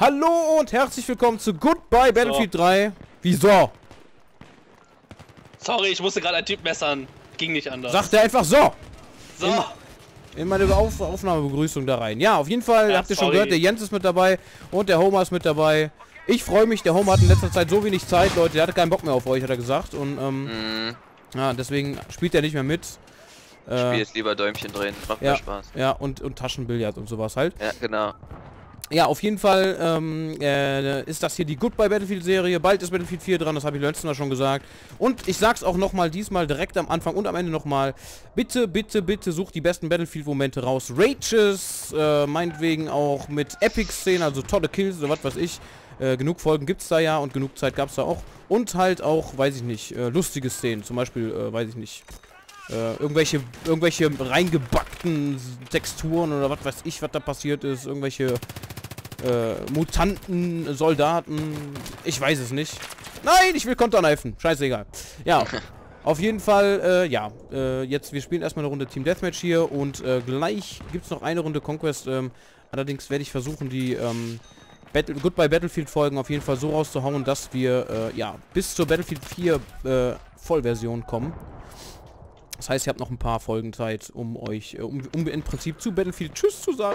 Hallo und herzlich willkommen zu Goodbye Battlefield 3. Wieso? Sorry, ich musste gerade einen Typ messern. Ging nicht anders. Sagt er einfach so. So. In meine Aufnahmebegrüßung da rein. Ja, auf jeden Fall, Ja, habt ihr schon gehört, der Jens ist mit dabei und der Homer ist mit dabei. Ich freue mich, der Homer hat in letzter Zeit so wenig Zeit, Leute, der hatte keinen Bock mehr auf euch, hat er gesagt. Und ja, deswegen spielt er nicht mehr mit. Spiel jetzt lieber Däumchen drehen, macht mehr Spaß. Ja, und Taschenbillard und sowas halt. Ja, genau. Ja, auf jeden Fall ist das hier die Goodbye Battlefield Serie. Bald ist Battlefield 4 dran, das habe ich letztes Mal schon gesagt. Und ich sag's auch nochmal, diesmal direkt am Anfang und am Ende nochmal. Bitte, bitte, bitte sucht die besten Battlefield-Momente raus. Rages, meinetwegen auch mit Epic-Szenen, also tolle Kills oder was weiß ich. Genug Folgen gibt's da ja und genug Zeit gab's da auch. Und halt auch, weiß ich nicht, lustige Szenen. Zum Beispiel, weiß ich nicht, irgendwelche reingebackten Texturen oder was weiß ich, was da passiert ist. Irgendwelche Mutanten, Soldaten, ich weiß es nicht. Nein, ich will Konterkneifen, scheißegal. Ja, auf jeden Fall, jetzt, wir spielen erstmal eine Runde Team Deathmatch hier und gleich gibt es noch eine Runde Conquest. Allerdings werde ich versuchen, die Goodbye Battlefield Folgen auf jeden Fall so rauszuhauen, dass wir, bis zur Battlefield 4 Vollversion kommen. Das heißt, ihr habt noch ein paar Folgen Zeit, um euch, um im Prinzip zu Battlefield Tschüss zu sagen.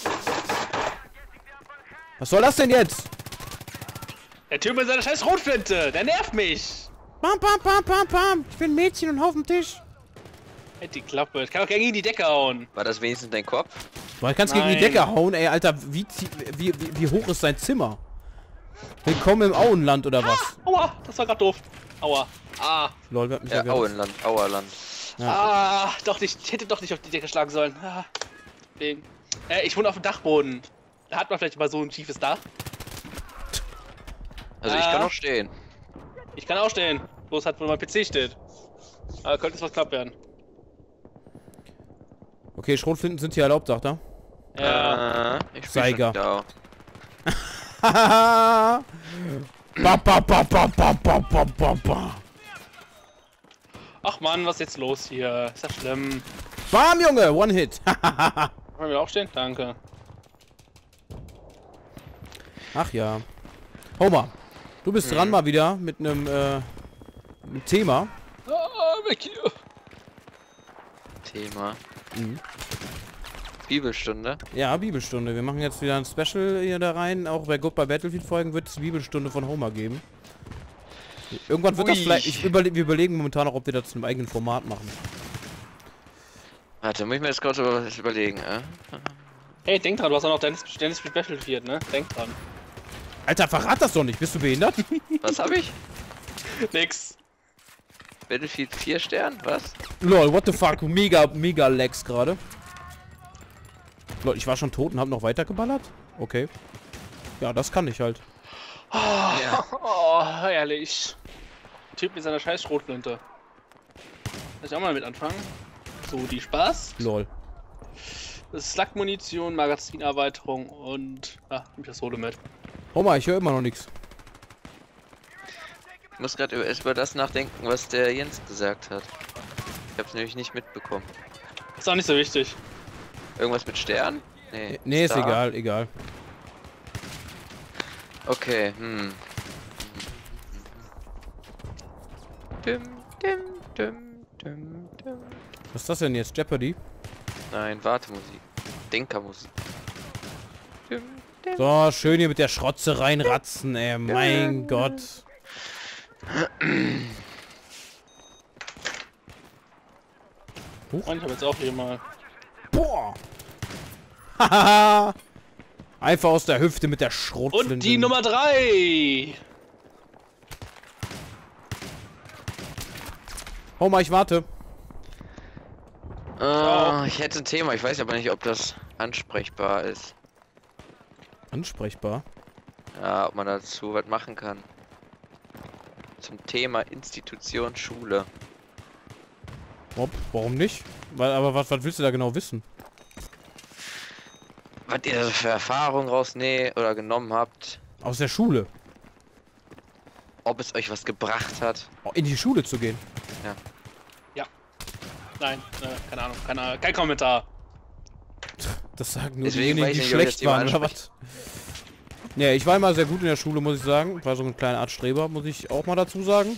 Was soll das denn jetzt? Der Typ mit seiner scheiß Rotflinte, der nervt mich. Bam, bam, bam, bam, bam. Ich bin ein Mädchen und auf dem Tisch. Halt die Klappe, ich kann doch gegen die Decke hauen. War das wenigstens dein Kopf? Boah, ich kann's gegen die Decke hauen, ey, Alter. Wie hoch ist sein Zimmer? Willkommen im Auenland, oder was? Aua, das war grad doof. Aua. Ah. Lol, wer hat mich ja, Auenland, Auerland. Ja. Ah, doch nicht, ich hätte doch nicht auf die Decke schlagen sollen. Ah. Wegen. Ich wohne auf dem Dachboden. Da hat man vielleicht mal so ein tiefes Dach. Also ich kann auch stehen. Ich kann auch stehen. Bloß hat, wo mein PC steht. Aber könnte es was knapp werden. Okay, Schrotflinten sind hier erlaubt, sagt er. Ja. Ich Zeiger. Ach Mann, was ist jetzt los hier? Ist ja schlimm. Bam, Junge! One Hit! Wollen wir aufstehen? Danke. Ach ja. Homer, du bist dran mal wieder mit einem Thema. Weg hier. Thema. Bibelstunde. Ja, Bibelstunde. Wir machen jetzt wieder ein Special hier da rein. Auch bei Goodbye Battlefield Folgen wird es Bibelstunde von Homer geben. Irgendwann wird das vielleicht... wir überlegen momentan auch, ob wir das zu einem eigenen Format machen. Warte, muss ich mir das gerade was überlegen, Hey, denk dran, du hast auch noch Dennis Battlefield, ne? Denk dran. Alter, verrat das doch nicht. Bist du behindert? Was hab ich? Nix. Battlefield 4 Stern? Was? Lol, what the fuck? Mega Lags gerade. Lol, ich war schon tot und hab noch weitergeballert? Okay. Ja, das kann ich halt. Oh, ja. Oh, herrlich. Typ mit seiner scheiß Schrotflinte. Lass ich auch mal mit anfangen. So, die Spaß. Lol. Das ist Lackmunition, Magazinerweiterung und... Ah, nimm das Solo mit. Homer, ich höre immer noch nichts. Ich muss gerade über das nachdenken, was der Jens gesagt hat. Ich hab's nämlich nicht mitbekommen. Ist auch nicht so wichtig. Irgendwas mit Stern? Nee, ist egal. Okay, Was ist das denn jetzt? Jeopardy? Nein, Wartemusik. Denkermusik. So, schön hier mit der Schrotze reinratzen, ey. Mein Gott. Und ich hab jetzt auch hier mal... Boah! Hahaha! Einfach aus der Hüfte mit der Schrotflinte. Und die Nummer 3! Homer, ich warte. Ich hätte ein Thema, ich weiß aber nicht, ob das ansprechbar ist. Ansprechbar? Ja, ob man dazu was machen kann. Zum Thema Institution Schule. Warum nicht? Aber was willst du da genau wissen? Was ihr für Erfahrungen rausnehmt oder genommen habt. Aus der Schule? Ob es euch was gebracht hat. In die Schule zu gehen? Ja. Ja. Nein, keine Ahnung, kein Kommentar. Das sagen nur Deswegen diejenigen, die weiß ich nicht, ob ich schlecht das Thema waren, oder was? Ja, ich war immer sehr gut in der Schule, muss ich sagen. Ich war so eine kleine Art Streber, muss ich auch mal dazu sagen.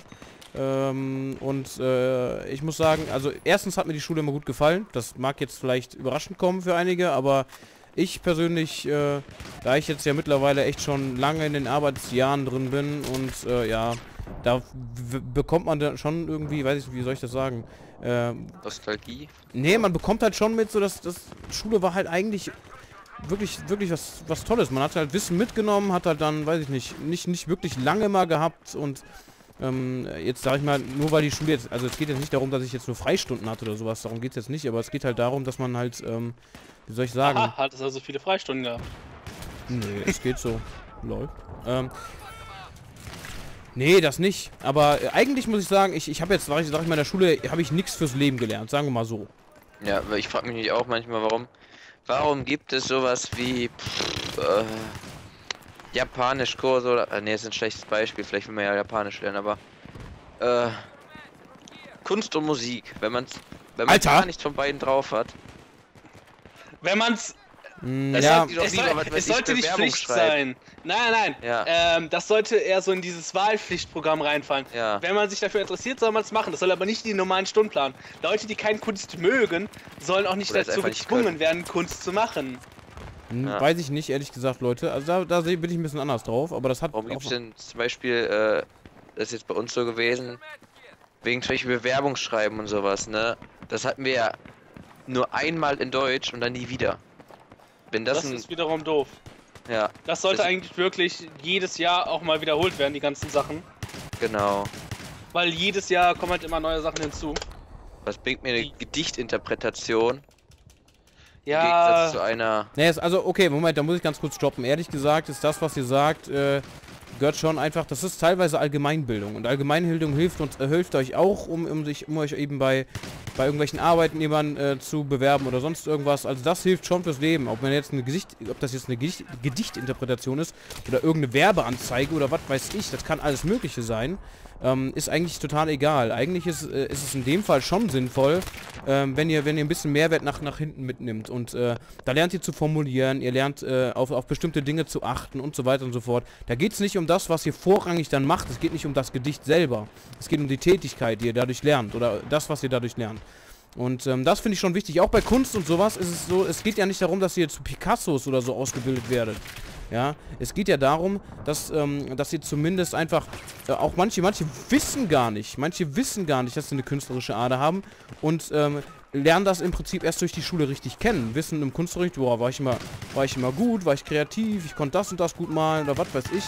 Ich muss sagen, also erstens hat mir die Schule immer gut gefallen. Das mag jetzt vielleicht überraschend kommen für einige, aber ich persönlich, da ich jetzt ja mittlerweile echt schon lange in den Arbeitsjahren drin bin und ja, da bekommt man dann schon irgendwie, weiß ich, wie soll ich das sagen? Nostalgie? Nee, man bekommt halt schon mit, so dass das Schule war halt eigentlich wirklich was Tolles. Man hat halt Wissen mitgenommen, hat halt dann, weiß ich nicht wirklich lange mal gehabt und jetzt sage ich mal, nur weil die Schule jetzt, also es geht jetzt nicht darum, dass ich jetzt nur Freistunden hatte oder sowas, darum geht es jetzt nicht, aber es geht halt darum, dass man halt, wie soll ich sagen? Aha, hat es also viele Freistunden gehabt. Nee, es geht so. Läuft. Nee, das nicht. Aber eigentlich muss ich sagen, ich habe jetzt, sag ich mal, in der Schule habe ich nichts fürs Leben gelernt, sagen wir mal so. Ja, aber ich frage mich auch manchmal, warum gibt es sowas wie Japanischkurse oder ne, ist ein schlechtes Beispiel, vielleicht will man ja Japanisch lernen, aber Kunst und Musik, wenn man gar nichts von beiden drauf hat. Wenn man's Ja, es sollte nicht Pflicht sein. Nein. Ja. Das sollte eher so in dieses Wahlpflichtprogramm reinfallen. Ja. Wenn man sich dafür interessiert, soll man es machen. Das soll aber nicht in den normalen Stundenplan. Leute, die keine Kunst mögen, sollen auch nicht Oder es dazu einfach nicht gezwungen werden, Kunst zu machen. Ja. weiß ich nicht, ehrlich gesagt, Leute. Also da bin ich ein bisschen anders drauf, aber das hat Warum gibt auch... es denn zum Beispiel, das ist jetzt bei uns so gewesen, wegen zum Beispiel Bewerbungsschreiben und sowas, ne? Das hatten wir ja nur einmal in Deutsch und dann nie wieder. Wenn das, Das ist wiederum doof. ja, Das sollte eigentlich wirklich jedes Jahr auch mal wiederholt werden, die ganzen Sachen. genau. Weil jedes Jahr kommen halt immer neue Sachen hinzu. Was bringt mir eine Gedichtinterpretation im Ja, Gegensatz zu einer... Nee, also okay, Moment, da muss ich ganz kurz stoppen. Ehrlich gesagt ist das, was ihr sagt, gehört schon einfach, das ist teilweise Allgemeinbildung. Und Allgemeinbildung hilft euch auch, um euch eben bei irgendwelchen Arbeitnehmern zu bewerben oder sonst irgendwas. Also das hilft schon fürs Leben. Ob das jetzt eine Gedichtinterpretation ist oder irgendeine Werbeanzeige oder was weiß ich, das kann alles Mögliche sein. Ist eigentlich total egal. Eigentlich ist es in dem Fall schon sinnvoll, wenn ihr ein bisschen Mehrwert nach hinten mitnimmt. Und da lernt ihr zu formulieren, ihr lernt auf bestimmte Dinge zu achten und so weiter und so fort. Da geht es nicht um das, was ihr vorrangig dann macht. Es geht nicht um das Gedicht selber. Es geht um die Tätigkeit, die ihr dadurch lernt oder das, was ihr dadurch lernt. Und das finde ich schon wichtig. Auch bei Kunst und sowas ist es so, es geht ja nicht darum, dass ihr zu Picassos oder so ausgebildet werdet. Ja, es geht ja darum, dass ihr zumindest einfach, auch manche wissen gar nicht, dass sie eine künstlerische Ader haben und lernen das im Prinzip erst durch die Schule richtig kennen. Wissen im Kunstunterricht, boah, war ich immer gut, war ich kreativ, ich konnte das und das gut malen oder was weiß ich.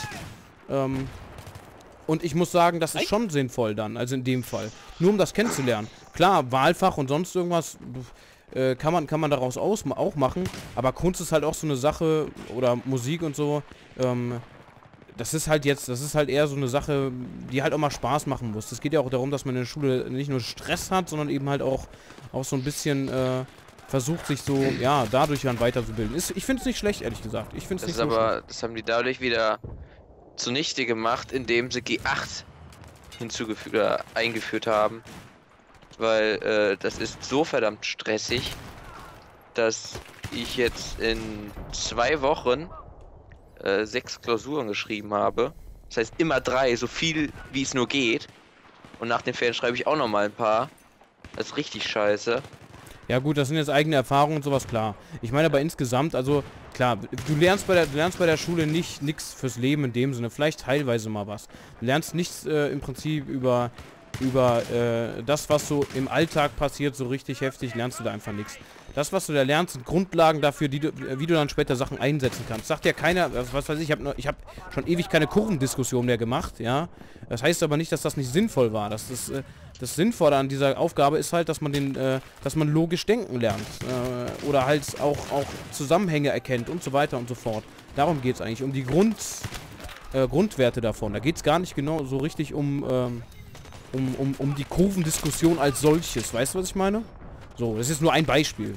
Und ich muss sagen, das ist schon sinnvoll dann, also in dem Fall. Nur um das kennenzulernen. Klar, Wahlfach und sonst irgendwas kann man daraus auch machen, aber Kunst ist halt auch so eine Sache, oder Musik und so, das ist halt eher so eine Sache, die halt auch mal Spaß machen muss. Es geht ja auch darum, dass man in der Schule nicht nur Stress hat, sondern eben halt auch so ein bisschen versucht, sich so, ja, dadurch dann weiterzubilden. Ich finde es nicht schlecht, ehrlich gesagt. Ich finde es nicht so schlecht. Das haben die dadurch wieder zunichte gemacht, indem sie G8 eingeführt haben. Weil das ist so verdammt stressig, dass ich jetzt in 2 Wochen 6 Klausuren geschrieben habe. Das heißt immer 3, so viel wie es nur geht. Und nach den Ferien schreibe ich auch noch mal ein paar. Das ist richtig scheiße. Ja gut, das sind jetzt eigene Erfahrungen und sowas, klar. Ich meine aber insgesamt, also klar, du lernst bei der Schule nichts fürs Leben in dem Sinne, vielleicht teilweise mal was. Du lernst nichts im Prinzip über das, was so im Alltag passiert, so richtig heftig, lernst du da einfach nichts. Das, was du da lernst, sind Grundlagen dafür, wie du dann später Sachen einsetzen kannst. Sagt ja keiner, was weiß ich hab schon ewig keine Kurvendiskussion mehr gemacht, ja. Das heißt aber nicht, dass das nicht sinnvoll war. Das Sinnvolle an dieser Aufgabe ist halt, dass man logisch denken lernt. Oder halt auch Zusammenhänge erkennt und so weiter und so fort. Darum geht es eigentlich, um die Grundwerte davon. Da geht es gar nicht genau so richtig um die Kurvendiskussion als solches. Weißt du, was ich meine? So, das ist nur ein Beispiel.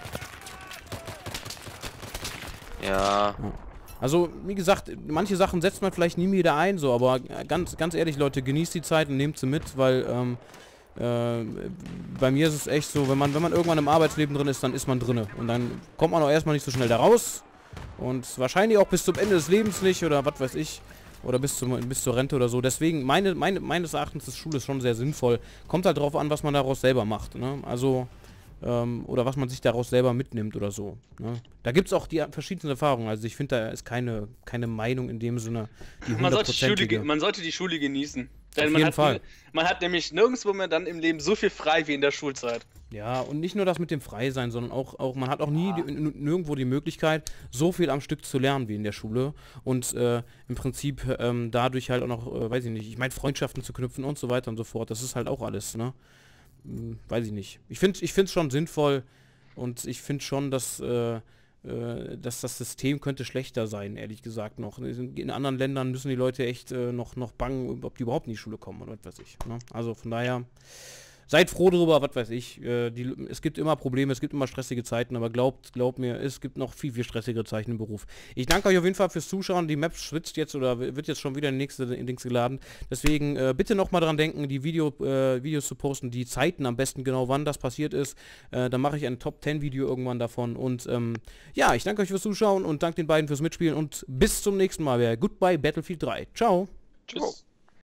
Ja. Also, wie gesagt, manche Sachen setzt man vielleicht nie wieder ein, so, aber ganz ehrlich, Leute, genießt die Zeit und nehmt sie mit, weil bei mir ist es echt so, wenn man irgendwann im Arbeitsleben drin ist, dann ist man drinne. Und dann kommt man auch erstmal nicht so schnell da raus. Und wahrscheinlich auch bis zum Ende des Lebens nicht oder was weiß ich. Oder bis zur Rente oder so. Deswegen, meines Erachtens ist Schule schon sehr sinnvoll. Kommt halt drauf an, was man daraus selber macht. Ne? Also, oder was man sich daraus selber mitnimmt oder so. Ne? Da gibt es auch die verschiedensten Erfahrungen. Also ich finde, da ist keine Meinung in dem Sinne, die hundertprozentige. Man sollte die Schule genießen. Denn Auf jeden Fall. Man hat nämlich nirgendwo mehr dann im Leben so viel frei wie in der Schulzeit. Ja, und nicht nur das mit dem Freisein, sondern auch man hat auch nie nirgendwo die Möglichkeit, so viel am Stück zu lernen wie in der Schule. Und im Prinzip dadurch halt auch noch, weiß ich nicht, ich meine Freundschaften zu knüpfen und so weiter und so fort. Das ist halt auch alles, ne? Weiß ich nicht. Ich finde es schon sinnvoll und ich finde schon, dass das System könnte schlechter sein, ehrlich gesagt noch. In anderen Ländern müssen die Leute echt noch bangen, ob die überhaupt in die Schule kommen oder was weiß ich. Ne? Also von daher, seid froh darüber, was weiß ich. Es gibt immer Probleme, es gibt immer stressige Zeiten, aber glaubt mir, es gibt noch viel, viel stressigere Zeiten im Beruf. Ich danke euch auf jeden Fall fürs Zuschauen. Die Map schwitzt jetzt oder wird jetzt schon wieder in Dings geladen. Deswegen bitte nochmal dran denken, die Videos zu posten, die Zeiten am besten genau, wann das passiert ist. Dann mache ich ein Top-10-Video irgendwann davon. Und ja, ich danke euch fürs Zuschauen und danke den beiden fürs Mitspielen und bis zum nächsten Mal. Goodbye Battlefield 3. Ciao. Tschüss.